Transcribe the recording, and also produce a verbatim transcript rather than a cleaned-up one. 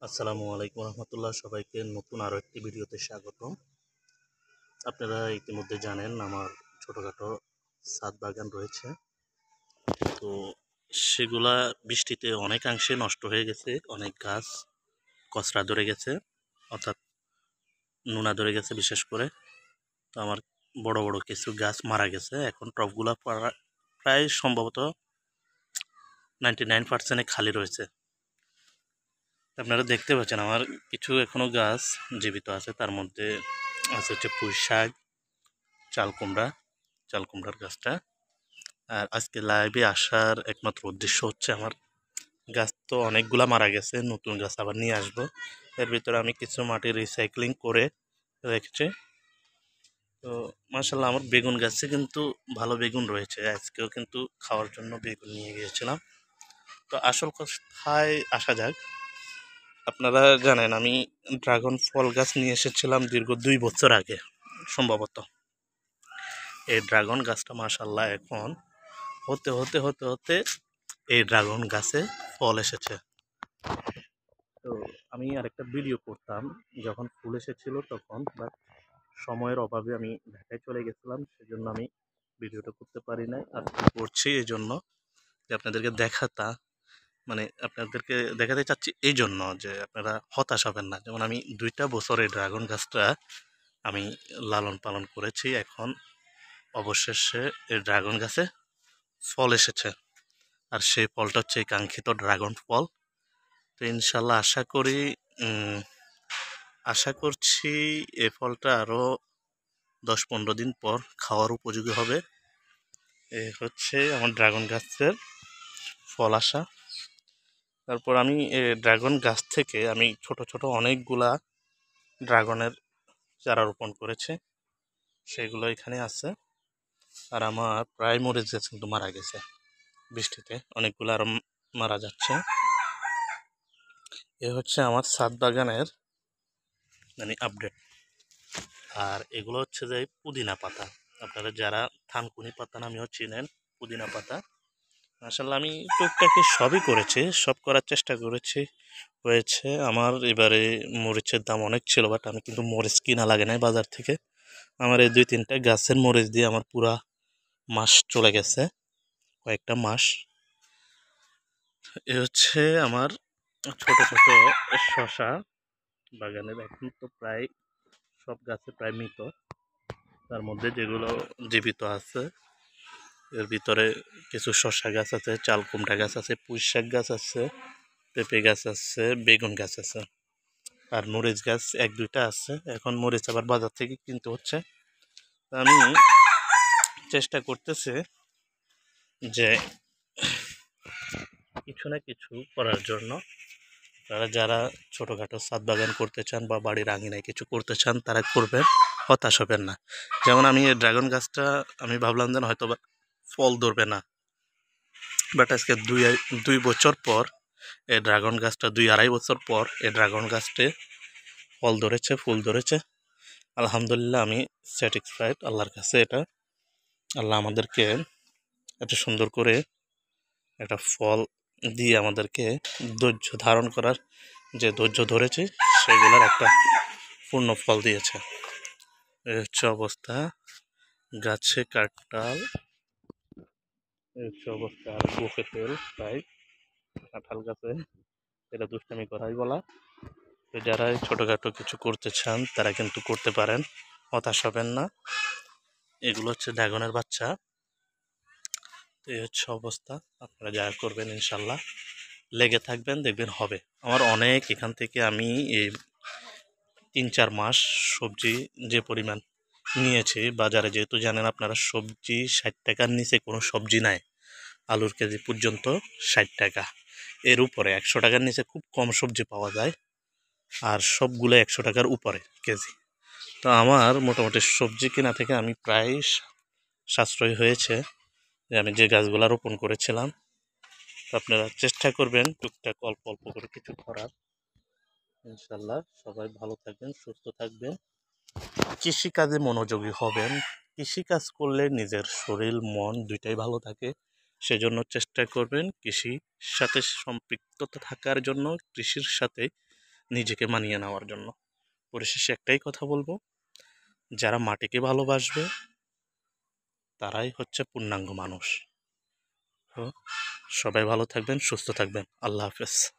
আসসালামু আলাইকুম রহমতুল্লাহ। সবাইকে নতুন আরও একটি ভিডিওতে স্বাগত। আপনারা ইতিমধ্যে জানেন আমার ছোটোখাটো ছাদ বাগান রয়েছে, তো সেগুলা বৃষ্টিতে অনেকাংশে নষ্ট হয়ে গেছে। অনেক গাছ কচরা ধরে গেছে, অর্থাৎ নোনা ধরে গেছে বিশেষ করে। তো আমার বড় বড় কিছু গাছ মারা গেছে। এখন টবগুলা প্রায় সম্ভবত নাইনটি নাইন পার্সেন্টে খালি রয়েছে। আপনারা দেখতে পাচ্ছেন আমার কিছু এখনো গাছ জীবিত আছে। তার মধ্যে আছে হচ্ছে পুঁই শাক, চাল কুমড়া, চাল কুমড়ার গাছটা। আর আজকে লাইভে আসার একমাত্র উদ্দেশ্য হচ্ছে আমার গাছ তো অনেকগুলা মারা গেছে, নতুন গাছ আবার নিয়ে আসবো। এর ভিতরে আমি কিছু মাটি রিসাইক্লিং করে রেখেছি। তো মাশাআল্লাহ আমার বেগুন গাছে কিন্তু ভালো বেগুন রয়েছে। আজকেও কিন্তু খাওয়ার জন্য বেগুন নিয়ে গিয়েছিলাম। তো আসল কথায় আসা যাক। আপনারা জানেন আমি ড্রাগন ফল গাছ নিয়ে এসেছিলাম দীর্ঘ দুই বছর আগে সম্ভবত। এই ড্রাগন গাছটা মাশাআল্লাহ এখন হতে হতে হতে হতে এই ড্রাগন গাছে ফল এসেছে। তো আমি আরেকটা ভিডিও করতাম যখন ফুল এসেছিল তখন, বাট সময়ের অভাবে আমি ঢাকায় চলে গেছিলাম, সেজন্য আমি ভিডিওটা করতে পারি নাই। আর করছি এই জন্য যে আপনাদেরকে দেখাতা মানে আপনাদেরকে দেখাতে চাচ্ছি এই জন্য যে আপনারা হতাশ হবেন না। যেমন আমি দুইটা বছর এই ড্রাগন গাছটা আমি লালন পালন করেছি, এখন অবশেষে এই ড্রাগন গাছে ফল এসেছে। আর সেই ফলটা হচ্ছে এই কাঙ্ক্ষিত ড্রাগন ফল। তো ইনশাল্লাহ আশা করি আশা করছি এই ফলটা আরও দশ পনেরো দিন পর খাওয়ার উপযোগী হবে। এ হচ্ছে আমার ড্রাগন গাছের ফল আসা। তারপর আমি ড্রাগন গাছ থেকে আমি ছোট ছোট অনেকগুলা ড্রাগনের চারা রোপণ করেছি, সেগুলো এখানে আছে। আর আমার প্রায় মরিচ গাছ কিন্তু মারা গেছে বৃষ্টিতে, অনেকগুলো আরও মারা যাচ্ছে। এ হচ্ছে আমার ছাদ বাগানের মানে আপডেট। আর এগুলো হচ্ছে যে পুদিনা পাতা, আপনারা যারা থানকুনি পাতা নামেও চিনেন, পুদিনা পাতা। আসলে আমি টুকটাকি সবই করেছি, সব করার চেষ্টা করেছি, হয়েছে। আমার এবারে মরিচের দাম অনেক ছিল, বাট আমি কিন্তু মরিচ কিনা লাগে নাই বাজার থেকে। আমার এই দুই তিনটা গাছের মরিচ দিয়ে আমার পুরা মাস চলে গেছে, কয়েকটা মাস। এ হচ্ছে আমার ছোট ছোট শশা বাগানের। এখন তো প্রায় সব গাছে প্রায় মৃত, তার মধ্যে যেগুলো জীবিত আছে এর ভিতরে কিছু শশা গাছ আছে, চাল কুমড়া গাছ আছে, পুঁই শাক গাছ আছে, পেঁপে গাছ আছে, বেগুন গাছ আছে, আর মরিচ গাছ এক দুইটা আছে। এখন মরিচ আবার বাজার থেকে কিনতে হচ্ছে। আমি চেষ্টা করতেছি যে কিছু না কিছু করার জন্য। তারা যারা ছোটোখাটো ছাদ বাগান করতে চান বা বাড়ির আঙিনায় কিছু করতে চান তারা করবেন, হতাশ হবেন না। যেমন আমি এই ড্রাগন গাছটা আমি ভাবলাম যেন হয়তো ফল ধরবে না, বাট আজকে দুই দুই বছর পর এই ড্রাগন গাছটা দুই আড়াই বছর পর এই ড্রাগন গাছটে ফল ধরেছে, ফুল ধরেছে। আলহামদুলিল্লাহ আমি স্যাটিসফাইড আল্লাহর কাছে। এটা আল্লাহ আমাদেরকে এত সুন্দর করে একটা ফল দিয়ে আমাদেরকে ধৈর্য ধারণ করার যে ধৈর্য ধরেছে সেগুলোর একটা পূর্ণ ফল দিয়েছে। এই হচ্ছে অবস্থা, গাছে কাঁঠাল, এই হচ্ছে অবস্থা। আর বুকে তেল তাই কাঁঠাল গাছে এটা দুষ্টামি করাই বলা। তো যারা ছোটোখাটো কিছু করতে চান তারা কিন্তু করতে পারেন, হতাশ হবেন না। এগুলো হচ্ছে ড্রাগনের বাচ্চা। তো এই হচ্ছে অবস্থা, আপনারা যা করবেন ইনশাল্লাহ লেগে থাকবেন, দেখবেন হবে। আমার অনেক এখান থেকে আমি এই তিন চার মাস সবজি যে পরিমাণ নিয়েছি বাজারে, যেহেতু জানেন আপনারা সবজি ষাট টাকার নিচে কোনো সবজি নাই। আলুর কেজি পর্যন্ত ষাট টাকা, এর উপরে একশো টাকার নিচে খুব কম সবজি পাওয়া যায়, আর সবগুলো একশো টাকার উপরে কেজি। তো আমার মোটামুটি সবজি কেনা থেকে আমি প্রায় সাশ্রয় হয়েছে যে আমি যে গাছগুলো রোপণ করেছিলাম। তো আপনারা চেষ্টা করবেন টুকটাক অল্প অল্প করে কিছু করার। ইনশাল্লাহ সবাই ভালো থাকবেন, সুস্থ থাকবেন, কৃষিকাজে মনোযোগী হবেন। কৃষিকাজ করলে নিজের শরীর মন দুইটাই ভালো থাকে, সেজন্য চেষ্টা করবেন কৃষির সাথে সম্পৃক্ততা থাকার জন্য, কৃষির সাথে নিজেকে মানিয়ে নেওয়ার জন্য। পরিশেষে একটাই কথা বলবো, যারা মাটিকে ভালোবাসবে তারাই হচ্ছে পূর্ণাঙ্গ মানুষ। তো সবাই ভালো থাকবেন, সুস্থ থাকবেন। আল্লাহ হাফেজ।